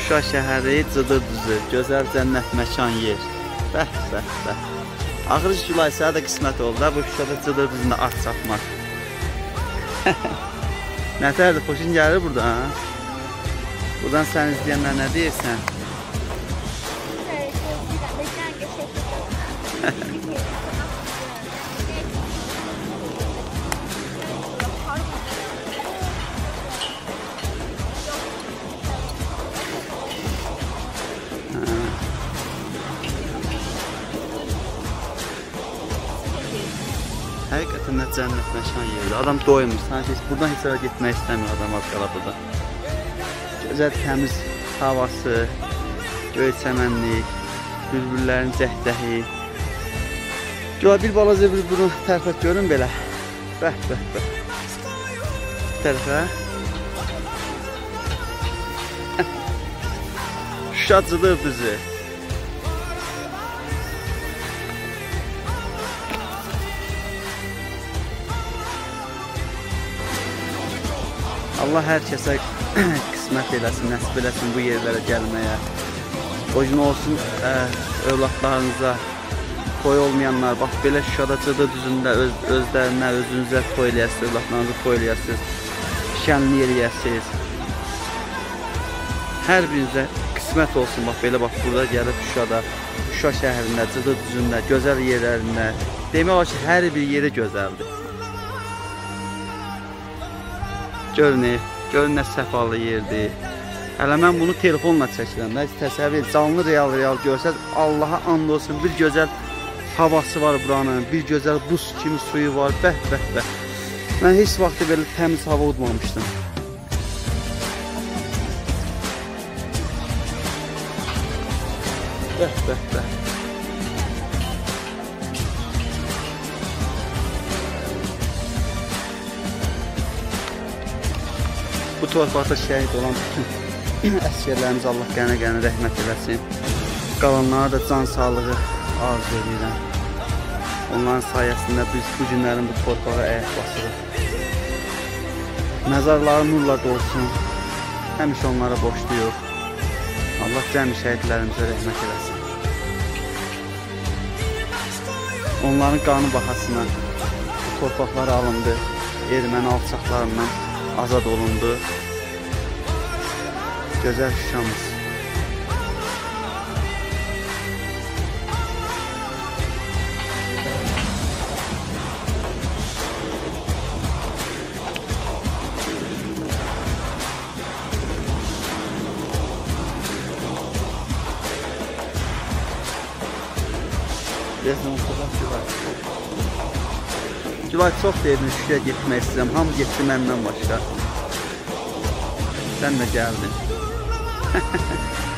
Şuşa şəhəri, Cıdır düzü, gözəl cənnət məkan yer. Bəh, bəh, bəh. Axırı Julay sənə də qismət oldu da, bu Şuşada Cıdır düzündə at çapmaq. Nətərdir, xoşun gəlir burada, ha? Buradan sən izləyənlər nə deyirsən? Həqiqətən nə cənnət məkan yerdir. Adam doymur. Sanki buradan heç yerə getmək istəmir adam az qala burada. Gözəl təmiz havası, göy çəmənlik, bülbüllərin cəhdəhi. Gölə bir balaca bir bunu tərəfə görün belə. Bəh, bəh, bəh. Bir tərəfə. Şuşa Cıdır düzü. Allah hər kəsə qismət eləsin, nəsib eləsin bu yerlərə gəlməyə. O gün olsun övladlarınıza, toy olmayanlar, bax belə Şuşada Cıdır düzündə özlərinə, özünüzə toy eləyəsiniz, övladlarınızı toy eləyəsiniz, şənlik eləyəsiniz. Hər birinizə qismət olsun, bax belə bax burada gəlib Şuşada, Şuşa şəhərində, Cıdır düzündə, gözəl yerlərində. Demək olar ki, hər bir yeri gözəldir. Görün nə səfalı yerdir. Hələ mən bunu telefonla çəkirəm. Heç təsəvvür, canlı real görsəz, Allaha and olsun, bir gözəl havası var buranın, bir gözəl buz kimi suyu var, bəh, bəh, bəh. Mən heç vaxt belə təmiz hava udmamışdım. Bəh, bəh, bəh. Bu torpaqda şəhid olan bütün əsgərlərimiz Allah qənə-qənə rəhmət eləsin. Qalanlara da can sağlığı arzu edirəm. Onların sayəsində biz bu günlərin bu torpağa əyək basırıq. Məzarları nurla dolsun. Həmişə onlara borcluyuq. Allah cəmi şəhidlərimizə rəhmət eləsin. Onların qanı bahasına bu torpaqları alındı. Erməni alçaqlarından azad olundu. Gözəl Şuşamız. Gülay çox deyirdim, Şuşaya getmək istəyirəm. Hamı getdi məndən başqa. Sən də gəldin.